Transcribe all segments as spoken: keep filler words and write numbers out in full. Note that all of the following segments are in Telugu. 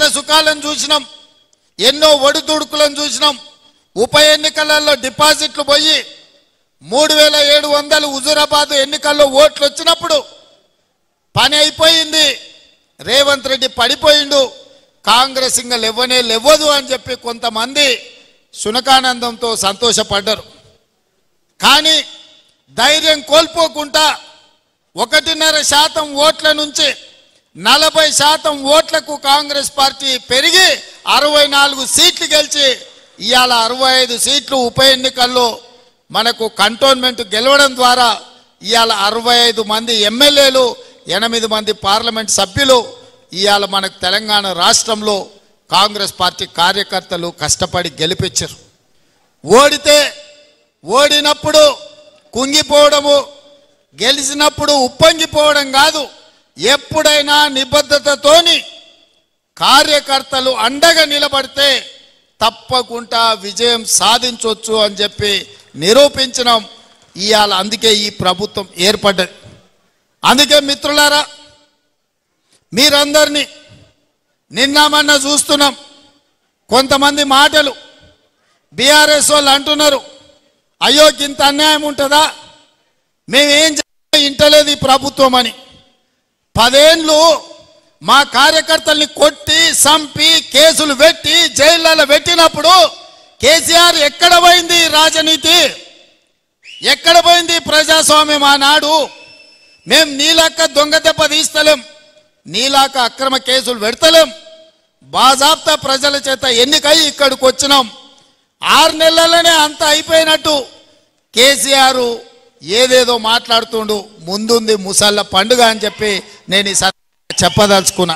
సుఖాలను చూసినాం, ఎన్నో ఒడిదుడుకులను చూసినాం. ఉప ఎన్నికలలో డిపాజిట్లు పోయి మూడు వేల ఏడు వందలు హుజూరాబాద్ ఎన్నికల్లో ఓట్లు వచ్చినప్పుడు పని అయిపోయింది, రేవంత్ రెడ్డి పడిపోయిండు, కాంగ్రెస్ ఇంకా లేవనే లేవదు అని చెప్పి కొంతమంది సునకానందంతో సంతోషపడ్డారు. కానీ ధైర్యం కోల్పోకుండా ఒకటిన్నర శాతం ఓట్ల నుంచి నలభై శాతం ఓట్లకు కాంగ్రెస్ పార్టీ పెరిగి అరవై నాలుగు సీట్లు గెలిచి ఇవాళ అరవై ఐదు సీట్లు ఉప ఎన్నికల్లో మనకు కంటోన్మెంట్ గెలవడం ద్వారా ఇవాళ అరవై ఐదు మంది ఎమ్మెల్యేలు, ఎనిమిది మంది పార్లమెంట్ సభ్యులు ఇవాళ మనకు తెలంగాణ రాష్ట్రంలో కాంగ్రెస్ పార్టీ కార్యకర్తలు కష్టపడి గెలిపించారు. ఓడితే ఓడినప్పుడు కుంగిపోవడము, గెలిచినప్పుడు ఉప్పొంగిపోవడం కాదు, ఎప్పుడైనా నిబద్ధతతోని కార్యకర్తలు అండగా నిలబడితే తప్పకుండా విజయం సాధించవచ్చు అని చెప్పి నిరూపించడం ఇవాళ. అందుకే ఈ ప్రభుత్వం ఏర్పడ్డది. అందుకే మిత్రులారా, మీరందరినీ నిన్న మొన్న చూస్తున్నాం, కొంతమంది మాటలు బీఆర్ఎస్ వాళ్ళు అంటున్నారు, అయ్యో ఇంత అన్యాయం ఉంటుందా, మేమేం ఇంటలేదు ఈ ప్రభుత్వం అని. పదేళ్ళు మా కార్యకర్తల్ని కొట్టి చంపి కేసులు పెట్టి జైళ్ళలో పెట్టినప్పుడు కేసీఆర్ ఎక్కడ పోయింది రాజనీతి, ఎక్కడ పోయింది ప్రజాస్వామ్యం? ఆనాడు మేము నీలాక దొంగ దెబ్బ తీస్తలేం, నీలాక అక్రమ కేసులు పెడతలేం, బాజాబ్తా ప్రజల చేత ఎన్నికై ఇక్కడికి వచ్చినాం. ఆరు నెలలనే అంత అయిపోయినట్టు కేసీఆర్ ఏదేదో మాట్లాడుతుండు, ముందుంది ముసళ్ళ పండుగ అని చెప్పి నేను ఈ చెప్పదలుచుకున్నా.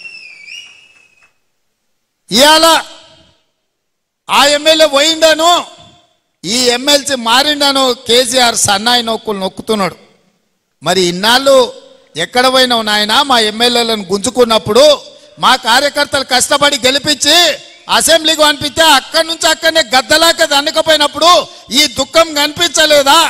ఇవాళ ఆ ఎమ్మెల్యే పోయిండను, ఈ ఎమ్మెల్సీ మారిండను కేసీఆర్ సన్నాయి నొక్కులు నొక్కుతున్నాడు. మరి ఇన్నాళ్ళు ఎక్కడ పోయినావు నాయన? మా ఎమ్మెల్యేలను గుంజుకున్నప్పుడు మా కార్యకర్తలు కష్టపడి గెలిపించి అసెంబ్లీకి పంపిస్తే అక్కడి నుంచి అక్కడనే గద్దలాక దండకపోయినప్పుడు ఈ దుఃఖం కనిపించలేదా?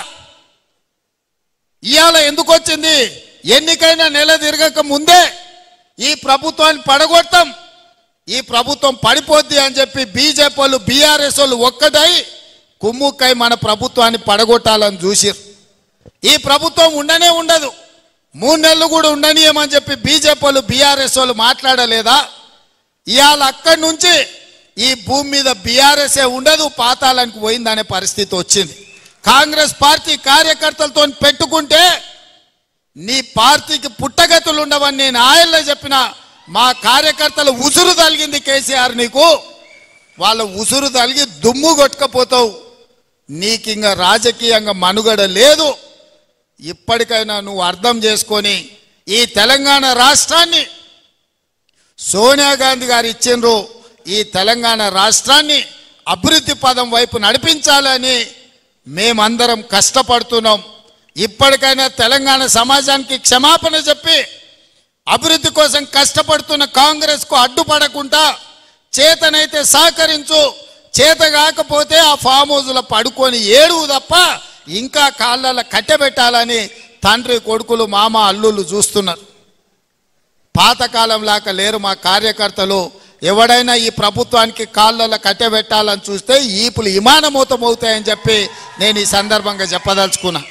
ఇవాళ ఎందుకు వచ్చింది? ఎన్నికైనా నెల తిరగక ముందే ఈ ప్రభుత్వాన్ని పడగొట్టం, ఈ ప్రభుత్వం పడిపోద్ది అని చెప్పి బీజేపీ వాళ్ళు బీఆర్ఎస్ వాళ్ళు ఒక్కటై కుమ్ముక్కై మన ప్రభుత్వాన్ని పడగొట్టాలని చూసిరు. ఈ ప్రభుత్వం ఉండనే ఉండదు, మూడు నెలలు కూడా ఉండనీయమని చెప్పి బీజేపీ వాళ్ళు బీఆర్ఎస్ వాళ్ళు మాట్లాడలేదా? ఇవాళ అక్కడి నుంచి ఈ భూమి మీద బీఆర్ఎస్ఏ ఉండదు, పాతాళానికి పోయిందనే పరిస్థితి వచ్చింది. కాంగ్రెస్ పార్టీ కార్యకర్తలతో పెట్టుకుంటే నీ పార్టీకి పుట్టగతులు ఉండవని నేను ఆయల్లో చెప్పిన. మా కార్యకర్తలు ఉసురు తలిగింది కేసీఆర్, నీకు వాళ్ళ ఉసురు తలిగి దుమ్ము కొట్టుకపోతావు, నీకు ఇంకా రాజకీయంగా మనుగడ లేదు. ఇప్పటికైనా నువ్వు అర్థం చేసుకొని ఈ తెలంగాణ రాష్ట్రాన్ని సోనియా గాంధీ గారు ఇచ్చిండ్రు, ఈ తెలంగాణ రాష్ట్రాన్ని అభివృద్ధి పదం వైపు నడిపించాలని మేమందరం కష్టపడుతున్నాం. ఇప్పటికైనా తెలంగాణ సమాజానికి క్షమాపణ చెప్పి అభివృద్ధి కోసం కష్టపడుతున్న కాంగ్రెస్కు అడ్డుపడకుండా చేతనైతే సహకరించు, చేత కాకపోతే ఆ ఫామ్ హౌస్లో పడుకొని ఏడువు తప్ప ఇంకా కాళ్ళలో కట్టెబెట్టాలని తండ్రి కొడుకులు మామ అల్లుళ్ళు చూస్తున్నారు. పాతకాలం లాగా లేరు మా కార్యకర్తలు. ఎవడైనా ఈ ప్రభుత్వానికి కాళ్ళలో కట్టెబెట్టాలని చూస్తే ఈపులు ఇమానమూతం అవుతాయని చెప్పి నేను ఈ సందర్భంగా చెప్పదలుచుకున్నా.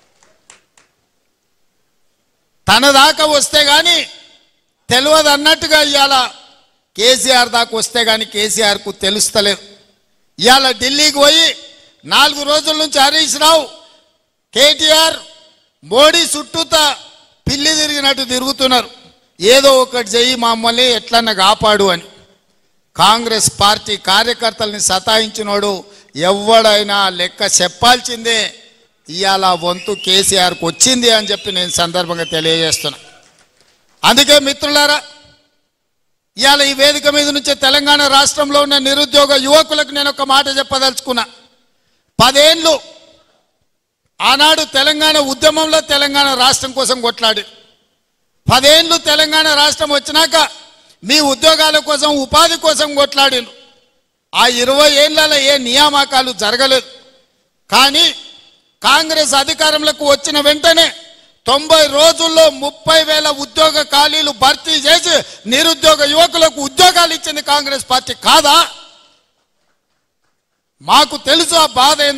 తన దాకా వస్తే కానీ తెలియదు అన్నట్టుగా ఇవాళ కేసీఆర్ దాకా వస్తే కానీ కేసీఆర్కు తెలుస్తలేదు. ఇవాళ ఢిల్లీకి పోయి నాలుగు రోజుల నుంచి హరీష్ రావు కేటీఆర్ మోడీ చుట్టూతా పిల్లి తిరిగినట్టు తిరుగుతున్నారు, ఏదో ఒకటి చెయ్యి మమ్మల్ని ఎట్లన్నా కాపాడు అని. కాంగ్రెస్ పార్టీ కార్యకర్తల్ని సతాయించినోడు ఎవడైనా లెక్క చెప్పాల్సిందే. ఇవాళ వంతు కేసీఆర్కు వచ్చింది అని చెప్పి నేను సందర్భంగా తెలియజేస్తున్నా. అందుకే మిత్రులారా, ఇవాళ ఈ వేదిక మీద నుంచి తెలంగాణ రాష్ట్రంలో ఉన్న నిరుద్యోగ యువకులకు నేను ఒక మాట చెప్పదలుచుకున్నా. పదేళ్ళు ఆనాడు తెలంగాణ ఉద్యమంలో తెలంగాణ రాష్ట్రం కోసం కొట్లాడి, పదేళ్ళు తెలంగాణ రాష్ట్రం వచ్చినాక మీ ఉద్యోగాల కోసం ఉపాధి కోసం కొట్లాడిను. ఆ ఇరవై ఏళ్లలో ఏ నియామకాలు జరగలేదు. కానీ కాంగ్రెస్ అధికారంలోకి వచ్చిన వెంటనే తొంభై రోజుల్లో ముప్పై వేల ఉద్యోగ ఖాళీలు భర్తీ చేసి నిరుద్యోగ యువకులకు ఉద్యోగాలు ఇచ్చింది కాంగ్రెస్ పార్టీ కాదా? మాకు తెలుసు ఆ బాధ.